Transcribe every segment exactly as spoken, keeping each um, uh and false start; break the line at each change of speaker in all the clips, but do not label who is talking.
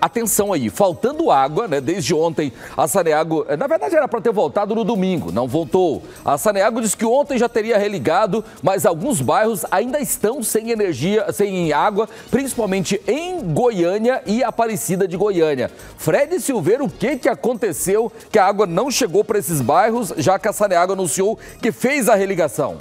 atenção aí, faltando água, né? Desde ontem a Saneago, na verdade era para ter voltado no domingo, não voltou. A Saneago diz que ontem já teria religado, mas alguns bairros ainda estão sem energia, sem água, principalmente em Goiânia e Aparecida de Goiânia. Fred Silveira, o que que aconteceu que a água não chegou para esses bairros, já que a Saneago anunciou que fez a religação?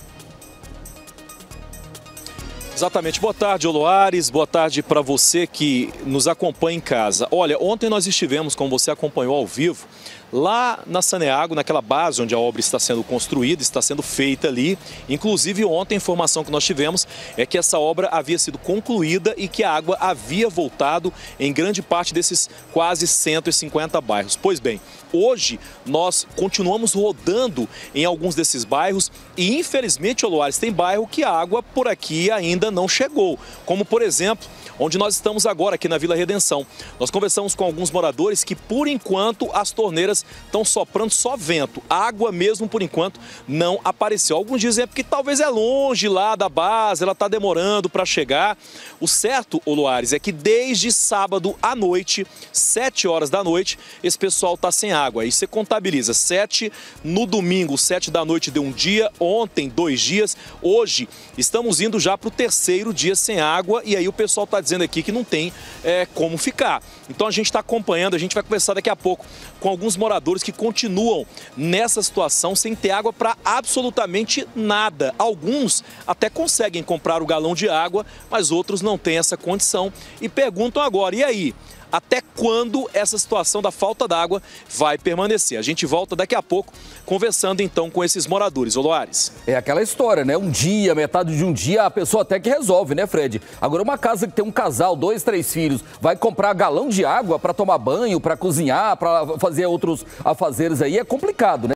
Exatamente. Boa tarde, Oloares. Boa tarde para você que nos acompanha em casa. Olha, ontem nós estivemos, como você acompanhou ao vivo, lá na Saneago, naquela base onde a obra está sendo construída, está sendo feita ali. Inclusive, ontem a informação que nós tivemos é que essa obra havia sido concluída e que a água havia voltado em grande parte desses quase cento e cinquenta bairros. Pois bem, hoje nós continuamos rodando em alguns desses bairros e, infelizmente, Oloares, tem bairro que a água por aqui ainda não chegou. Como, por exemplo, onde nós estamos agora, aqui na Vila Redenção. Nós conversamos com alguns moradores que, por enquanto, as torneiras estão soprando só vento. Água mesmo, por enquanto, não apareceu. Alguns dizem é porque talvez é longe lá da base, ela está demorando para chegar. O certo, Oloares, é que desde sábado à noite, sete horas da noite, esse pessoal está sem água. Aí você contabiliza, sete no domingo, sete da noite deu um dia, ontem dois dias, hoje estamos indo já para o terceiro dia sem água e aí o pessoal está dizendo aqui que não tem é, como ficar. Então a gente está acompanhando, a gente vai conversar daqui a pouco com alguns moradores que continuam nessa situação sem ter água para absolutamente nada. Alguns até conseguem comprar o galão de água, mas outros não têm essa condição e perguntam agora, e aí? Até quando essa situação da falta d'água vai permanecer? A gente volta daqui a pouco conversando então com esses moradores. Oloares.
É aquela história, né? Um dia, metade de um dia, a pessoa até que resolve, né, Fred? Agora, uma casa que tem um casal, dois, três filhos, vai comprar galão de água para tomar banho, para cozinhar, para fazer outros afazeres aí, é complicado, né?